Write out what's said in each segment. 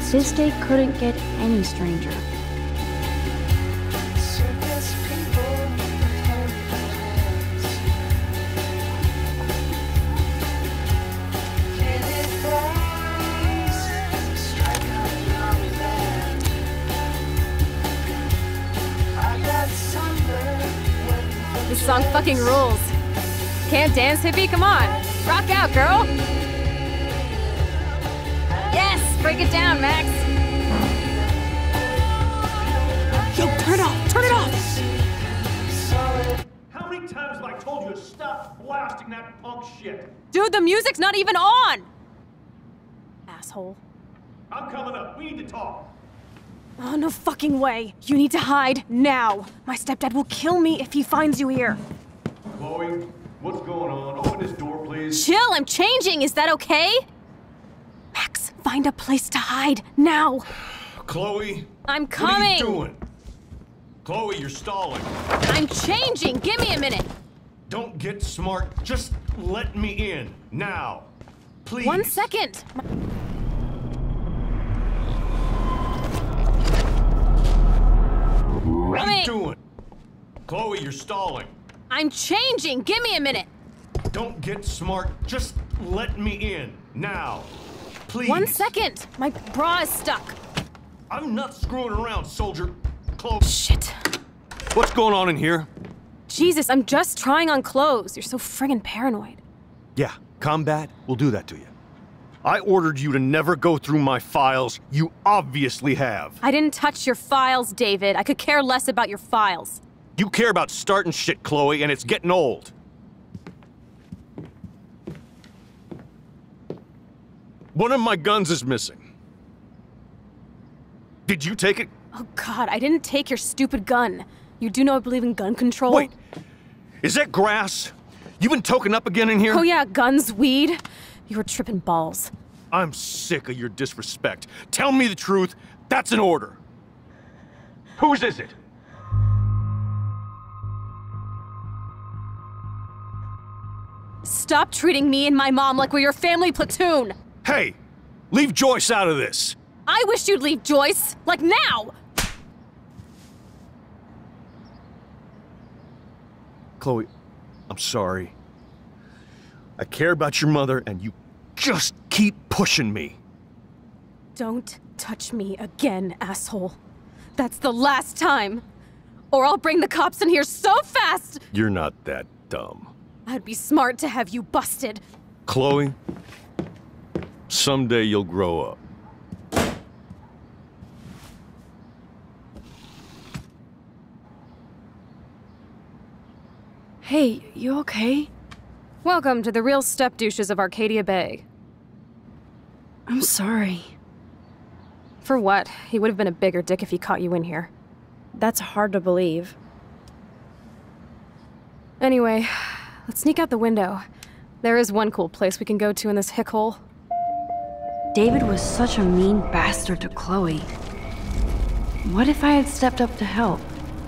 This day couldn't get any stranger. This song fucking rules. Can't dance, hippie? Come on. Rock out, girl. Yes! Break it down, Max. Yo, turn it off! Turn it off! How many times have I told you to stop blasting that punk shit? Dude, the music's not even on! Asshole. I'm coming up. We need to talk. Oh, no fucking way. You need to hide now. My stepdad will kill me if he finds you here. Chloe, what's going on? Open this door, please. Chill, I'm changing. Is that okay? Max, find a place to hide now. Chloe? I'm What are coming. you doing? Chloe, you're stalling. I'm changing. Give me a minute. Don't get smart. Just let me in. Now. Please. 1 second. What are you doing? Chloe, you're stalling. I'm changing. Give me a minute. Don't get smart. Just let me in. Now. Please. 1 second. My bra is stuck. I'm not screwing around, soldier. Chloe. Shit. What's going on in here? Jesus, I'm just trying on clothes. You're so friggin' paranoid. Yeah, combat will do that to you. I ordered you to never go through my files. You obviously have. I didn't touch your files, David. I could care less about your files. You care about starting shit, Chloe, and it's getting old. One of my guns is missing. Did you take it? Oh God, I didn't take your stupid gun. You do know I believe in gun control? Wait, is that grass? You been toking up again in here? Oh yeah, guns, weed. You were tripping balls. I'm sick of your disrespect. Tell me the truth. That's an order. Whose is it? Stop treating me and my mom like we're your family platoon. Hey, leave Joyce out of this. I wish you'd leave Joyce, like now. Chloe, I'm sorry. I care about your mother, and you just keep pushing me. Don't touch me again, asshole. That's the last time. Or I'll bring the cops in here so fast! You're not that dumb. I'd be smart to have you busted. Chloe, someday you'll grow up. Hey, you okay? Welcome to the real step-douches of Arcadia Bay. I'm sorry. For what? He would have been a bigger dick if he caught you in here. That's hard to believe. Anyway, let's sneak out the window. There is one cool place we can go to in this hick hole. David was such a mean bastard to Chloe. What if I had stepped up to help?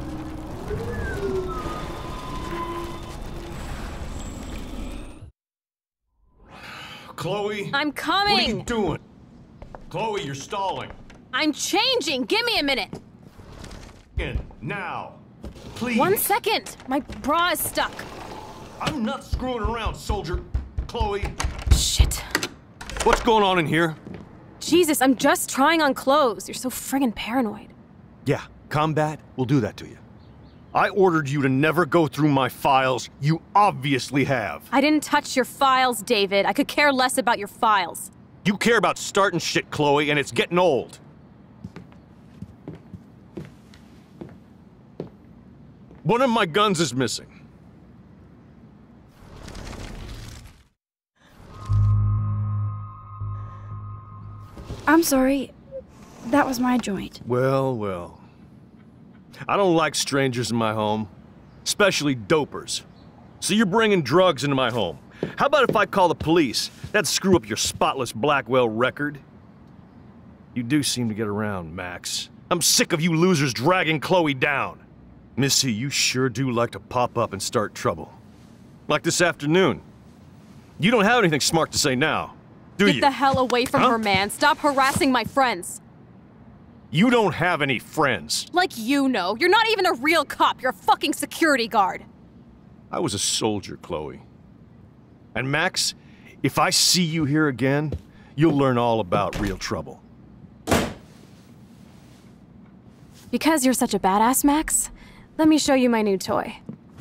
Chloe? I'm coming! What are you doing? Chloe, you're stalling. I'm changing! Give me a minute! In, now. Please. 1 second! My bra is stuck. I'm not screwing around, soldier. Chloe. Shit. What's going on in here? Jesus, I'm just trying on clothes. You're so friggin' paranoid. Yeah, combat will do that to you. I ordered you to never go through my files. You obviously have. I didn't touch your files, David. I could care less about your files. You care about starting shit, Chloe, and it's getting old. One of my guns is missing. I'm sorry. That was my joint. Well, well. I don't like strangers in my home, especially dopers. So you're bringing drugs into my home. How about if I call the police? That'd screw up your spotless Blackwell record. You do seem to get around, Max. I'm sick of you losers dragging Chloe down. Missy, you sure do like to pop up and start trouble. Like this afternoon. You don't have anything smart to say now, do you? Get the hell away from her, man. Stop harassing my friends. You don't have any friends. Like you know. You're not even a real cop. You're a fucking security guard. I was a soldier, Chloe. And Max, if I see you here again, you'll learn all about real trouble. Because you're such a badass, Max, let me show you my new toy.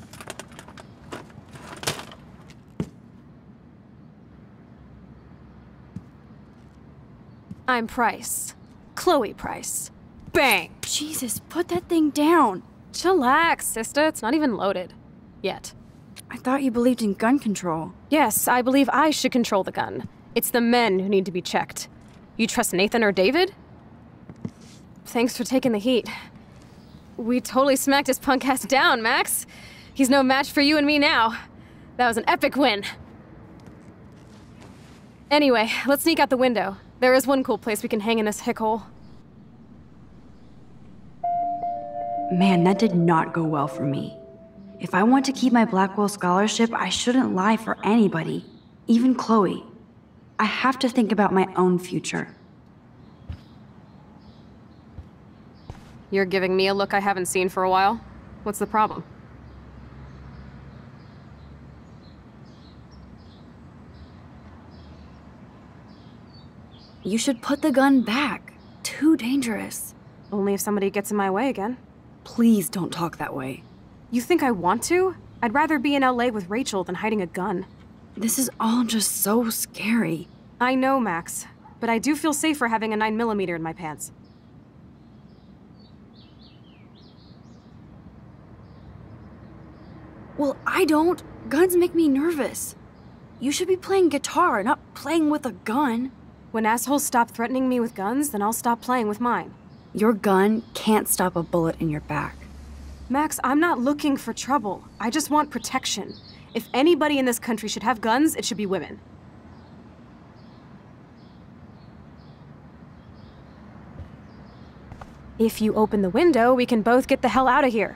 I'm Price. Chloe Price. Bang! Jesus, put that thing down. Chillax, sister. It's not even loaded. Yet. I thought you believed in gun control. Yes, I believe I should control the gun. It's the men who need to be checked. You trust Nathan or David? Thanks for taking the heat. We totally smacked his punk ass down, Max. He's no match for you and me now. That was an epic win. Anyway, let's sneak out the window. There is one cool place we can hang in this hick hole. Man, that did not go well for me. If I want to keep my Blackwell scholarship, I shouldn't lie for anybody, even Chloe. I have to think about my own future. You're giving me a look I haven't seen for a while. What's the problem? You should put the gun back. Too dangerous. Only if somebody gets in my way again. Please don't talk that way. You think I want to? I'd rather be in LA with Rachel than hiding a gun. This is all just so scary. I know, Max, but I do feel safer having a 9mm in my pants. Well, I don't. Guns make me nervous. You should be playing guitar, not playing with a gun. When assholes stop threatening me with guns, then I'll stop playing with mine. Your gun can't stop a bullet in your back. Max, I'm not looking for trouble. I just want protection. If anybody in this country should have guns, it should be women. If you open the window, we can both get the hell out of here.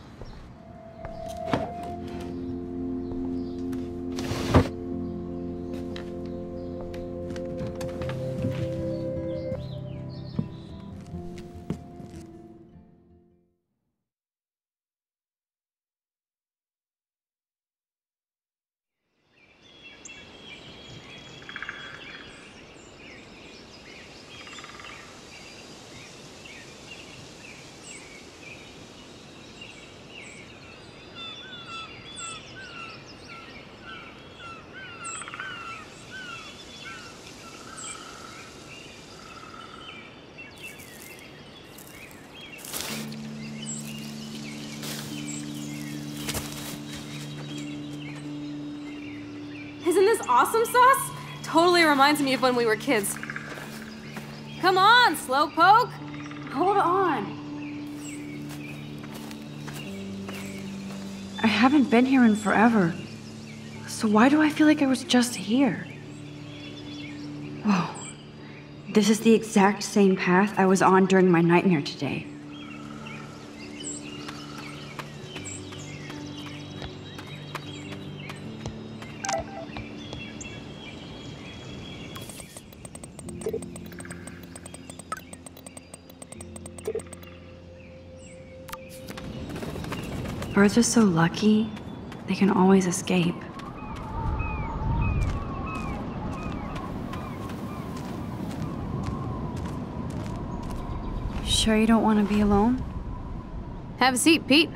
Isn't this awesome sauce? Totally reminds me of when we were kids. Come on, Slowpoke! Hold on. I haven't been here in forever. So why do I feel like I was just here? Whoa. This is the exact same path I was on during my nightmare today. Birds are so lucky, they can always escape. Sure you don't want to be alone? Have a seat, Pete.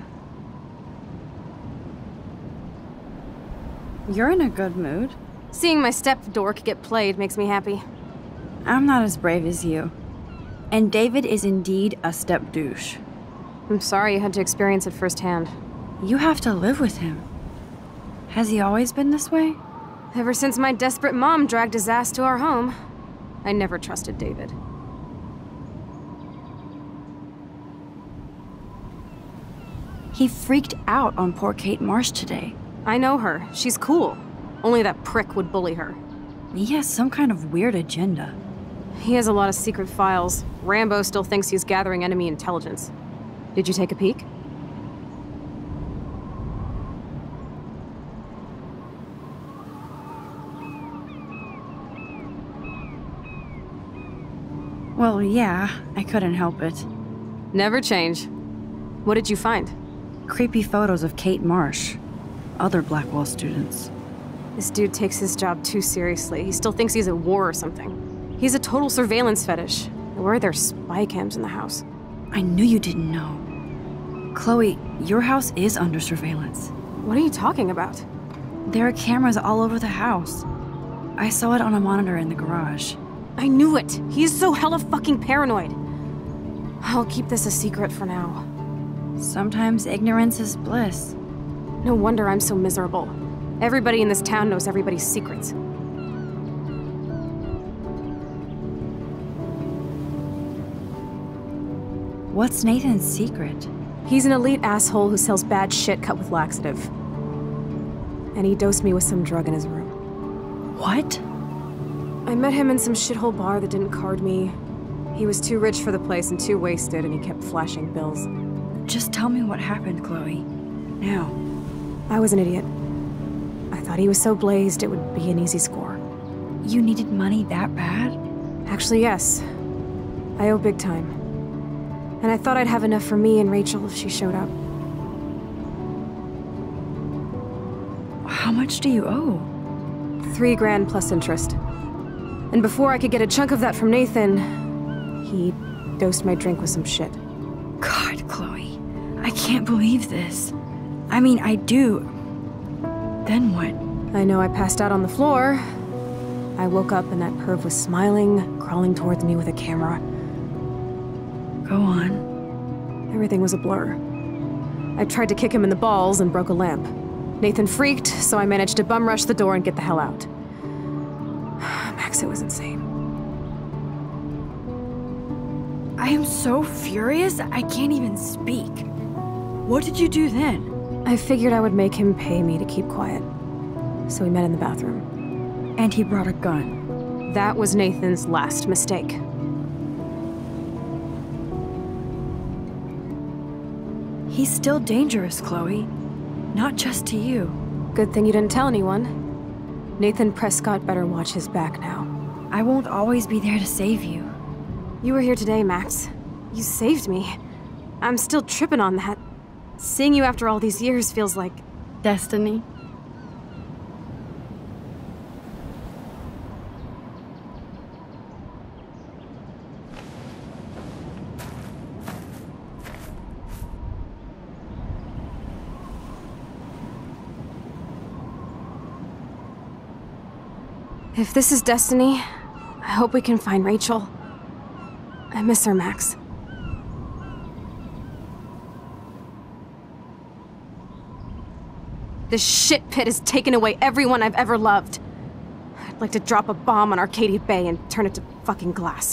You're in a good mood. Seeing my step dork get played makes me happy. I'm not as brave as you. And David is indeed a step douche. I'm sorry you had to experience it firsthand. You have to live with him. Has he always been this way? Ever since my desperate mom dragged his ass to our home, I never trusted David. He freaked out on poor Kate Marsh today. I know her. She's cool. Only that prick would bully her. He has some kind of weird agenda. He has a lot of secret files. Rambo still thinks he's gathering enemy intelligence. Did you take a peek? Well, yeah, I couldn't help it. Never change. What did you find? Creepy photos of Kate Marsh. Other Blackwell students. This dude takes his job too seriously. He still thinks he's at war or something. He's a total surveillance fetish. Where are there spy cams in the house? I knew you didn't know. Chloe, your house is under surveillance. What are you talking about? There are cameras all over the house. I saw it on a monitor in the garage. I knew it! He is so hella fucking paranoid. I'll keep this a secret for now. Sometimes ignorance is bliss. No wonder I'm so miserable. Everybody in this town knows everybody's secrets. What's Nathan's secret? He's an elite asshole who sells bad shit cut with laxative. And he dosed me with some drug in his room. What? I met him in some shithole bar that didn't card me. He was too rich for the place and too wasted, and he kept flashing bills. Just tell me what happened, Chloe. Now. I was an idiot. I thought he was so blazed it would be an easy score. You needed money that bad? Actually, yes. I owe big time. And I thought I'd have enough for me and Rachel if she showed up. How much do you owe? $3 grand plus interest. And before I could get a chunk of that from Nathan, he dosed my drink with some shit. God, Chloe. I can't believe this. I mean, I do. Then what? I know I passed out on the floor. I woke up and that perv was smiling, crawling towards me with a camera. Go on. Everything was a blur. I tried to kick him in the balls and broke a lamp. Nathan freaked, so I managed to bum rush the door and get the hell out. Max, it was insane. I am so furious, I can't even speak. What did you do then? I figured I would make him pay me to keep quiet. So we met in the bathroom. And he brought a gun. That was Nathan's last mistake. He's still dangerous, Chloe. Not just to you. Good thing you didn't tell anyone. Nathan Prescott better watch his back now. I won't always be there to save you. You were here today, Max. You saved me. I'm still tripping on that. Seeing you after all these years feels like... Destiny. If this is destiny, I hope we can find Rachel. I miss her, Max. This shit pit has taken away everyone I've ever loved. I'd like to drop a bomb on Arcadia Bay and turn it to fucking glass.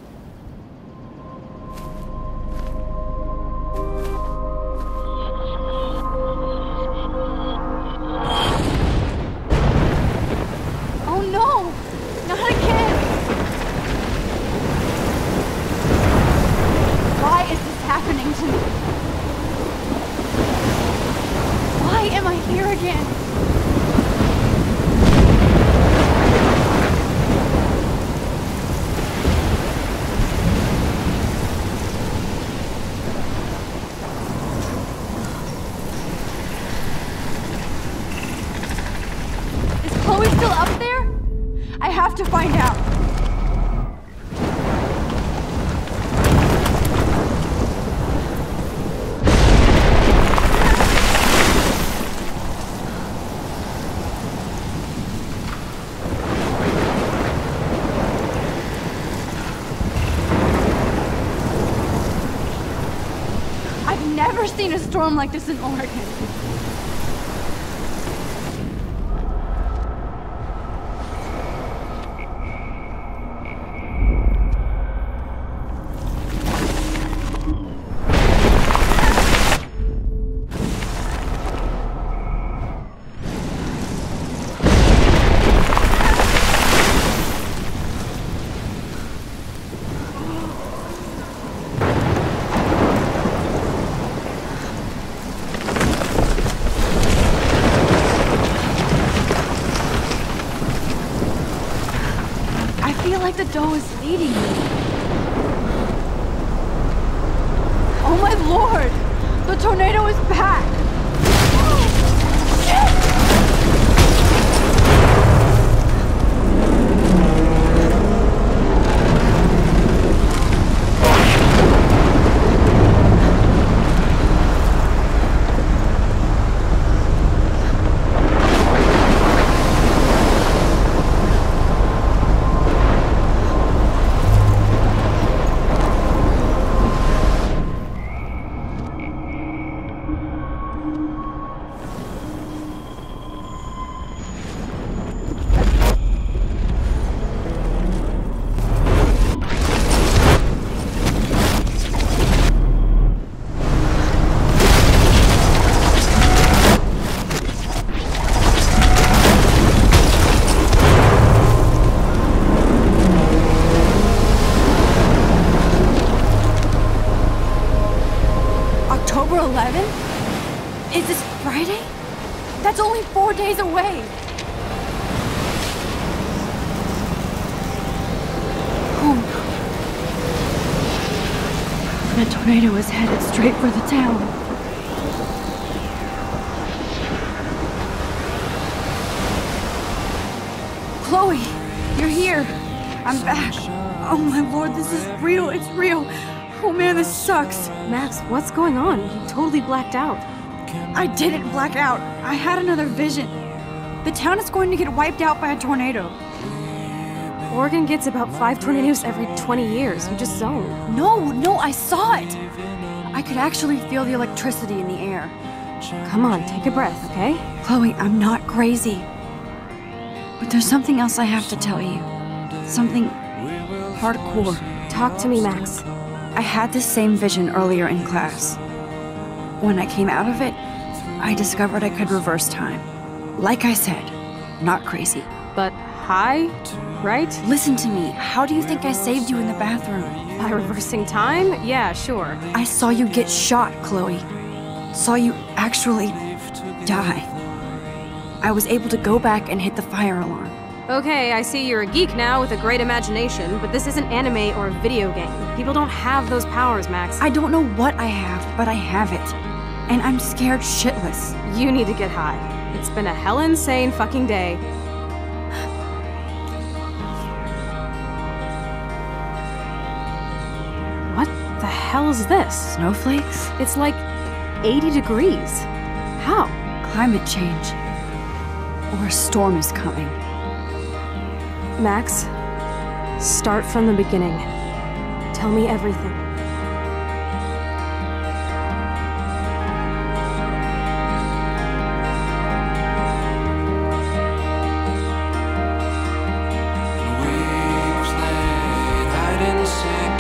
Oh no! Not again! Why is this happening to me? Why am I here again? Is Chloe still up there? I have to find out. I've never seen a storm like this in Oregon. tornado is back! October 11? Is this Friday? That's only 4 days away! Oh no. The tornado is headed straight for the town. Chloe, you're here. I'm back. Oh my lord, this is real. It's real. Oh man, this sucks. Max, what's going on? You totally blacked out. I didn't black out. I had another vision. The town is going to get wiped out by a tornado. Oregon gets about 5 tornadoes every 20 years. You just zoned. No, I saw it. I could actually feel the electricity in the air. Come on, take a breath, okay? Chloe, I'm not crazy. But there's something else I have to tell you. Something hardcore. Talk to me, Max. I had this same vision earlier in class. When I came out of it, I discovered I could reverse time. Like I said, not crazy. But high, right? Listen to me. How do you think I saved you in the bathroom? By reversing time? Yeah, sure. I saw you get shot, Chloe. Saw you actually die. I was able to go back and hit the fire alarm. Okay, I see you're a geek now with a great imagination, but this isn't anime or a video game. People don't have those powers, Max. I don't know what I have, but I have it. And I'm scared shitless. You need to get high. It's been a hell insane fucking day. What the hell is this? Snowflakes? It's like 80 degrees. How? Climate change. Or a storm is coming. Max, start from the beginning. Tell me everything. We played hide and seek